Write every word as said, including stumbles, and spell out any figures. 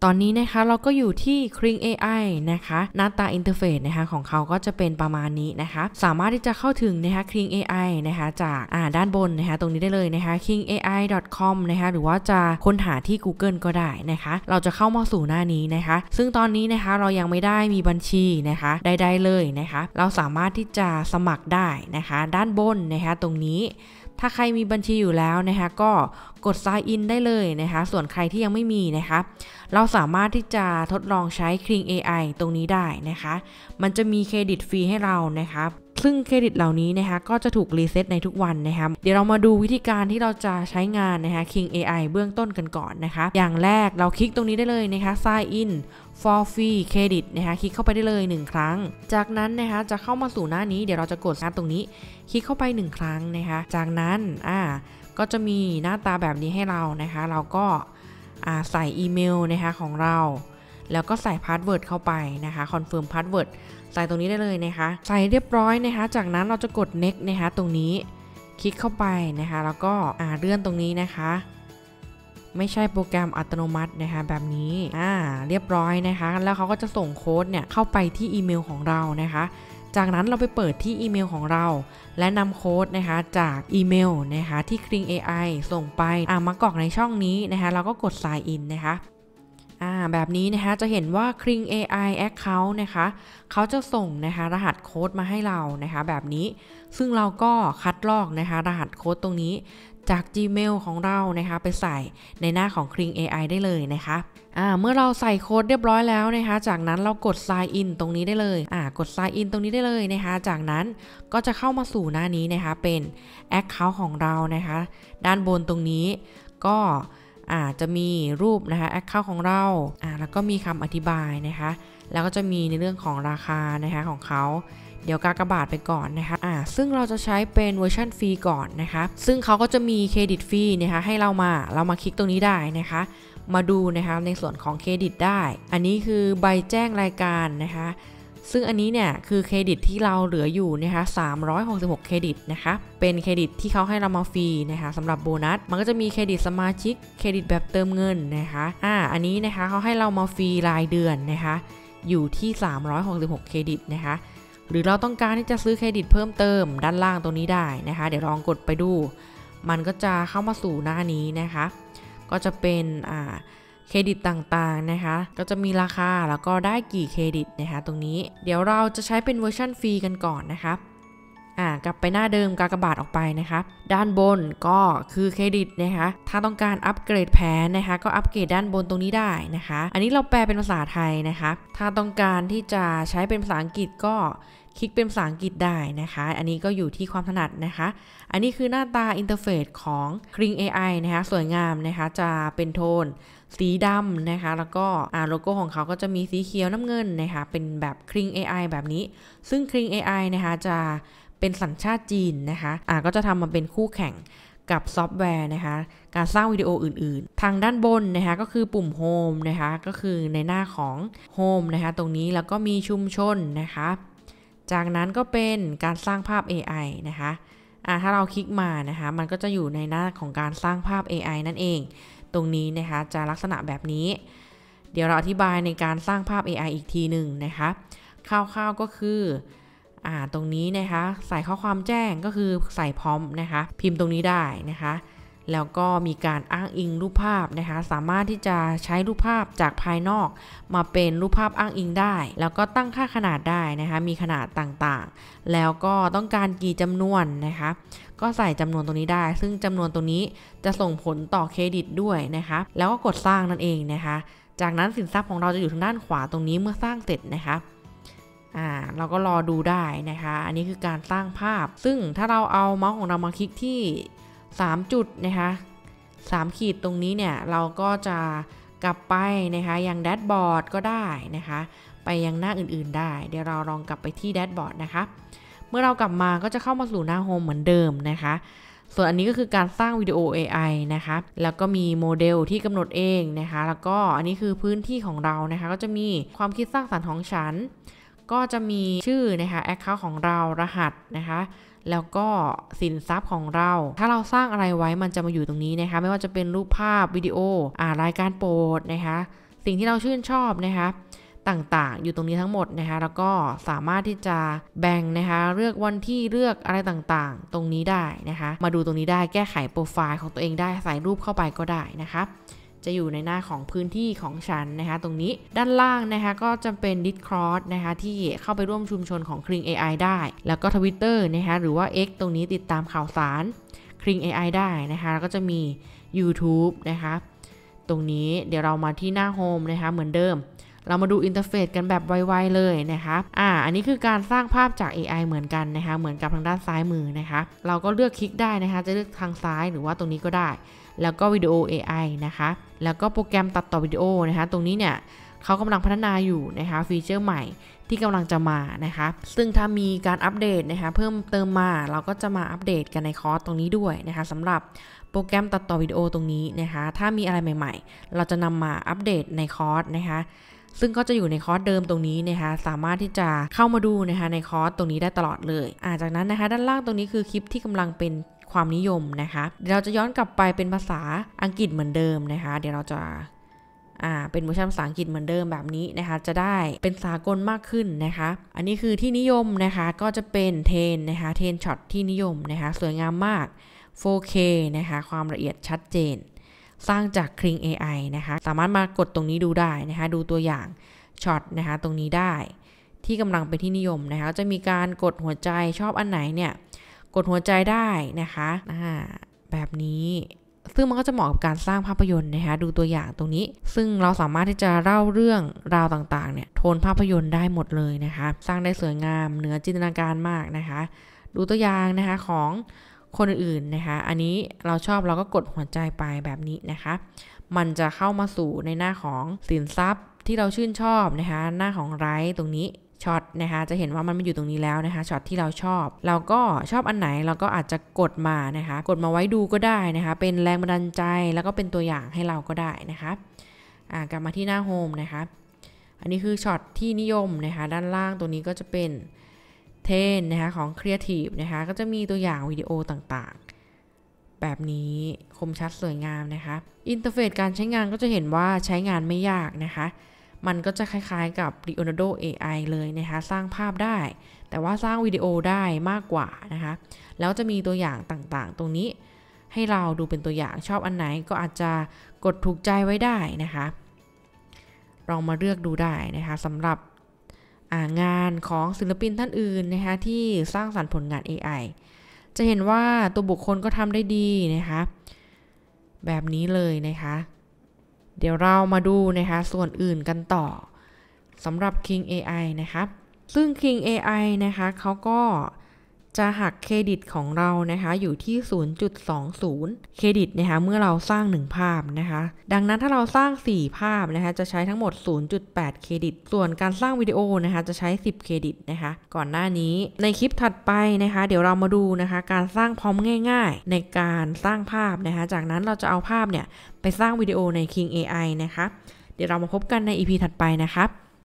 ตอนนี้นะคะเราก็อยู่ที่ Kling เอ ไอ นะคะหน้าตาอินเทอร์เฟซนะคะของเขาก็จะเป็นประมาณนี้นะคะสามารถที่จะเข้าถึงนะคะ Kling เอ ไอ นะคะจากอ่าด้านบนนะคะตรงนี้ได้เลยนะคะ คิง เอ ไอ ดอท คอม นะคะหรือว่าจะค้นหาที่ Google ก็ได้นะคะเราจะเข้ามาสู่หน้านี้นะคะซึ่งตอนนี้นะคะเรายังไม่ได้มีบัญชีนะคะใดๆเลยนะคะเราสามารถที่จะสมัครได้นะคะด้านบนนะคะตรงนี้ถ้าใครมีบัญชีอยู่แล้วนะคะก็กด Sign In ได้เลยนะคะส่วนใครที่ยังไม่มีนะคะเราสามารถที่จะทดลองใช้ Kling เอ ไอ ตรงนี้ได้นะคะมันจะมีเครดิตฟรีให้เรานะคะซึ่งเครดิตเหล่านี้นะคะก็จะถูกรีเซ็ตในทุกวันนะคะเดี๋ยวเรามาดูวิธีการที่เราจะใช้งานนะคะ Kling เอ ไอ เบื้องต้นกันก่อนนะคะอย่างแรกเราคลิกตรงนี้ได้เลยนะคะ Sign In for free credit นะคะคลิกเข้าไปได้เลยหนึ่งครั้งจากนั้นนะคะจะเข้ามาสู่หน้านี้เดี๋ยวเราจะกดตรงนี้คลิกเข้าไปหนึ่งครั้งนะคะจากนั้นอ่าก็จะมีหน้าตาแบบนี้ให้เรานะคะเราก็อ่าใส่อีเมลนะคะของเราแล้วก็ใส่พาสเวิร์ดเข้าไปนะคะคอนเฟิร์มพาสเวิร์ดใส่ตรงนี้ได้เลยนะคะใส่เรียบร้อยนะคะจากนั้นเราจะกด next นะคะตรงนี้คลิกเข้าไปนะคะแล้วก็อ่าเลื่อนตรงนี้นะคะไม่ใช่โปรแกรมอัตโนมัตินะคะแบบนี้อ่าเรียบร้อยนะคะแล้วเขาก็จะส่งโค้ดเนี่ยเข้าไปที่อีเมลของเรานะคะจากนั้นเราไปเปิดที่อีเมลของเราและนำโค้ดนะคะจากอีเมลนะคะที่ Kling เอ ไอ ส่งไปอ่ามากรอกในช่องนี้นะคะเราก็กด Sign In นะคะอ่าแบบนี้นะคะจะเห็นว่า Kling เอ ไอ Account นะคะเขาจะส่งนะคะรหัสโค้ดมาให้เรานะคะแบบนี้ซึ่งเราก็คัดลอกนะคะรหัสโค้ดตรงนี้จาก Gmail ของเรานะคะไปใส่ในหน้าของ Kling เอ ไอ ได้เลยนะคะอ่าเมื่อเราใส่โค้ดเรียบร้อยแล้วนะคะจากนั้นเรากด Sign In ตรงนี้ได้เลยอ่ากด Sign In ตรงนี้ได้เลยนะคะจากนั้นก็จะเข้ามาสู่หน้านี้นะคะเป็น Account ของเรานะคะด้านบนตรงนี้ก็อาจจะมีรูปนะคะ Account ของเราอ่าแล้วก็มีคำอธิบายนะคะแล้วก็จะมีในเรื่องของราคานะคะของเขาเดี๋ยวกากบาทไปก่อนนะคะอ่าซึ่งเราจะใช้เป็นเวอร์ชันฟรีก่อนนะคะซึ่งเขาก็จะมีเครดิตฟรีนะคะให้เรามาเรามาคลิกตรงนี้ได้นะคะมาดูนะคะในส่วนของเครดิตได้อันนี้คือใบแจ้งรายการนะคะซึ่งอันนี้เนี่ยคือเครดิตที่เราเหลืออยู่นะคะสามร้อยหกสิบหกเครดิตนะคะเป็นเครดิตที่เขาให้เรามาฟรีนะคะสำหรับโบนัสมันก็จะมีเครดิตสมาชิกเครดิตแบบเติมเงินนะคะอ่าอันนี้นะคะเขาให้เรามาฟรีรายเดือนนะคะอยู่ที่สามร้อยหกสิบหกเครดิตนะคะหรือเราต้องการที่จะซื้อเครดิตเพิ่มเติมด้านล่างตรงนี้ได้นะคะเดี๋ยวลองกดไปดูมันก็จะเข้ามาสู่หน้านี้นะคะก็จะเป็นอ่าเครดิตต่างๆนะคะก็จะมีราคาแล้วก็ได้กี่เครดิตนะคะตรงนี้เดี๋ยวเราจะใช้เป็นเวอร์ชันฟรีกันก่อนนะคะอ่ากลับไปหน้าเดิมกากบาทออกไปนะคะด้านบนก็คือเครดิตนะคะถ้าต้องการอัปเกรดแผนนะคะก็อัปเกรดด้านบนตรงนี้ได้นะคะอันนี้เราแปลเป็นภาษาไทยนะคะถ้าต้องการที่จะใช้เป็นภาษาอังกฤษก็คลิกเป็นภาษาอังกฤษได้นะคะอันนี้ก็อยู่ที่ความถนัดนะคะอันนี้คือหน้าตาอินเทอร์เฟซของ Kling เอ ไอ นะคะสวยงามนะคะจะเป็นโทนสีดำนะคะแล้วก็อ่าโลโก้ของเขาก็จะมีสีเขียวน้ำเงินนะคะเป็นแบบ Kling เอ ไอ แบบนี้ซึ่ง Kling เอ ไอ นะคะจะเป็นสัญชาติจีนนะคะอ่าก็จะทำมาเป็นคู่แข่งกับซอฟต์แวร์นะคะการสร้างวิดีโออื่นๆทางด้านบนนะคะก็คือปุ่ม Home นะคะก็คือในหน้าของ Home นะคะตรงนี้แล้วก็มีชุมชนนะคะจากนั้นก็เป็นการสร้างภาพ เอ ไอ นะคะอ่าถ้าเราคลิกมานะคะมันก็จะอยู่ในหน้าของการสร้างภาพ เอ ไอ นั่นเองตรงนี้นะคะจะลักษณะแบบนี้เดี๋ยวเราอธิบายในการสร้างภาพ เอ ไอ อีกทีหนึ่งนะคะคร่าวๆก็คืออ่าตรงนี้นะคะใส่ข้อความแจ้งก็คือใส่พร้อมนะคะพิมพ์ตรงนี้ได้นะคะแล้วก็มีการอ้างอิงรูปภาพนะคะสามารถที่จะใช้รูปภาพจากภายนอกมาเป็นรูปภาพอ้างอิงได้แล้วก็ตั้งค่าขนาดได้นะคะมีขนาดต่างๆแล้วก็ต้องการกี่จำนวนนะคะก็ใส่จำนวนตรงนี้ได้ซึ่งจำนวนตรงนี้จะส่งผลต่อเครดิตด้วยนะคะแล้วก็กดสร้างนั่นเองนะคะจากนั้นสินทรัพย์ของเราจะอยู่ทางด้านขวาตรงนี้เมื่อสร้างเสร็จนะคะอ่าเราก็รอดูได้นะคะอันนี้คือการสร้างภาพซึ่งถ้าเราเอาเมาส์ของเรามาคลิกที่สามจุดนะคะสามขีดตรงนี้เนี่ยเราก็จะกลับไปนะคะยังแดชบอร์ดก็ได้นะคะไปยังหน้าอื่นๆได้เดี๋ยวเราลองกลับไปที่แดชบอร์ดนะคะเมื่อเรากลับมาก็จะเข้ามาสู่หน้าโฮมเหมือนเดิมนะคะส่วนอันนี้ก็คือการสร้างวิดีโอ เอ ไอ นะคะแล้วก็มีโมเดลที่กำหนดเองนะคะแล้วก็อันนี้คือพื้นที่ของเรานะคะก็จะมีความคิดสร้างสรรค์ของฉันก็จะมีชื่อนะคะ Account ของเรารหัสนะคะแล้วก็สินทรัพย์ของเราถ้าเราสร้างอะไรไว้มันจะมาอยู่ตรงนี้นะคะไม่ว่าจะเป็นรูปภาพวิดีโออ่ารายการโปรดนะคะสิ่งที่เราชื่นชอบนะคะต่างๆอยู่ตรงนี้ทั้งหมดนะคะแล้วก็สามารถที่จะแบ่งนะคะเลือกวันที่เลือกอะไรต่างๆตรงนี้ได้นะคะมาดูตรงนี้ได้แก้ไขโปรไฟล์ของตัวเองได้ใส่รูปเข้าไปก็ได้นะคะจะอยู่ในหน้าของพื้นที่ของฉันนะคะตรงนี้ด้านล่างนะคะก็จะเป็น Discord นะคะที่เข้าไปร่วมชุมชนของ Kling เอ ไอ ได้แล้วก็ Twitter นะคะหรือว่า X ตรงนี้ติดตามข่าวสาร Kling เอ ไอ ได้นะคะแล้วก็จะมี YouTube นะคะตรงนี้เดี๋ยวเรามาที่หน้าโฮมนะคะเหมือนเดิมเรามาดูอินเทอร์เฟซกันแบบไวๆเลยนะคะอ่าอันนี้คือการสร้างภาพจาก เอ ไอ เหมือนกันนะคะเหมือนกับทางด้านซ้ายมือนะคะเราก็เลือกคลิกได้นะคะจะเลือกทางซ้ายหรือว่าตรงนี้ก็ได้แล้วก็วิดีโอ เอ ไอ นะคะแล้วก็โปรแกรมตัดต่อวิดีโอนะคะตรงนี้เนี่ยเขากำลังพัฒนาอยู่นะคะฟีเจอร์ใหม่ที่กำลังจะมานะคะซึ่งถ้ามีการอัปเดตนะคะเพิ่มเติมมาเราก็จะมาอัปเดตกันในคอร์สตรงนี้ด้วยนะคะสำหรับโปรแกรมตัดต่อวิดีโอตรงนี้นะคะถ้ามีอะไรใหม่ๆเราจะนำมาอัปเดตในคอร์สนะคะซึ่งก็จะอยู่ในคอร์สเดิมตรงนี้นะคะสามารถที่จะเข้ามาดูนะคะในคอร์สตรงนี้ได้ตลอดเลยอ่าจากนั้นนะคะด้านล่างตรงนี้คือคลิปที่กำลังเป็นความนิยมนะคะเดี๋ยวเราจะย้อนกลับไปเป็นภาษาอังกฤษเหมือนเดิมนะคะเดี๋ยวเราจะอ่าเป็นเวอร์ชันภาษาอังกฤษเหมือนเดิมแบบนี้นะคะจะได้เป็นสากลมากขึ้นนะคะอันนี้คือที่นิยมนะคะก็จะเป็นเทนนะคะเทนช็อตที่นิยมนะคะสวยงามมาก โฟร์เค นะคะความละเอียดชัดเจนสร้างจาก Kling เอ ไอ นะคะสามารถมากดตรงนี้ดูได้นะคะดูตัวอย่างช็อตนะคะตรงนี้ได้ที่กำลังเป็นที่นิยมนะคะจะมีการกดหัวใจชอบอันไหนเนี่ยกดหัวใจได้นะคะอ่าแบบนี้ซึ่งมันก็จะเหมาะกับการสร้างภาพยนตร์นะคะดูตัวอย่างตรงนี้ซึ่งเราสามารถที่จะเล่าเรื่องราวต่างๆเนี่ยโทนภาพยนตร์ได้หมดเลยนะคะสร้างได้สวยงามเหนือจินตนาการมากนะคะดูตัวอย่างนะคะของคนอื่นๆนะคะอันนี้เราชอบเราก็กดหัวใจไปแบบนี้นะคะมันจะเข้ามาสู่ในหน้าของสินทรัพย์ที่เราชื่นชอบนะคะหน้าของไลฟ์ตรงนี้ช็อตนะคะจะเห็นว่ามันมาอยู่ตรงนี้แล้วนะคะช็อตที่เราชอบเราก็ชอบอันไหนเราก็อาจจะกดมานะคะกดมาไว้ดูก็ได้นะคะเป็นแรงบันดาลใจแล้วก็เป็นตัวอย่างให้เราก็ได้นะคะอ่ากลับมาที่หน้าโฮมนะคะอันนี้คือช็อตที่นิยมนะคะด้านล่างตัวนี้ก็จะเป็นเทรนนะคะของ Creative นะคะก็จะมีตัวอย่างวิดีโอต่างๆแบบนี้คมชัดสวยงามนะคะอินเทอร์เฟซการใช้งานก็จะเห็นว่าใช้งานไม่ยากนะคะมันก็จะคล้ายๆกับ Leonardo เอ ไอ เลยนะคะสร้างภาพได้แต่ว่าสร้างวิดีโอได้มากกว่านะคะแล้วจะมีตัวอย่างต่างๆตรงนี้ให้เราดูเป็นตัวอย่างชอบอันไหนก็อาจจะกดถูกใจไว้ได้นะคะลองมาเลือกดูได้นะคะสำหรับงานของศิลปินท่านอื่นนะคะที่สร้างสรรค์ผลงาน เอ ไอ จะเห็นว่าตัวบุคคลก็ทำได้ดีนะคะแบบนี้เลยนะคะเดี๋ยวเรามาดูนะคะส่วนอื่นกันต่อสำหรับ Kling เอ ไอ นะคะซึ่ง Kling เอ ไอ นะคะเขาก็จะหักเครดิตของเรานะคะอยู่ที่ ศูนย์จุดสองศูนย์ เครดิตนะคะเมื่อเราสร้างหนึ่งภาพนะคะดังนั้นถ้าเราสร้างสี่ภาพนะคะจะใช้ทั้งหมด ศูนย์จุดแปด เครดิตส่วนการสร้างวิดีโอนะคะจะใช้สิบเครดิตนะคะก่อนหน้านี้ในคลิปถัดไปนะคะเดี๋ยวเรามาดูนะคะการสร้างพร็อมง่ายๆในการสร้างภาพนะคะจากนั้นเราจะเอาภาพเนี่ยไปสร้างวิดีโอใน Kling เอ ไอ นะคะเดี๋ยวเรามาพบกันใน อี พี ถัดไปนะครับ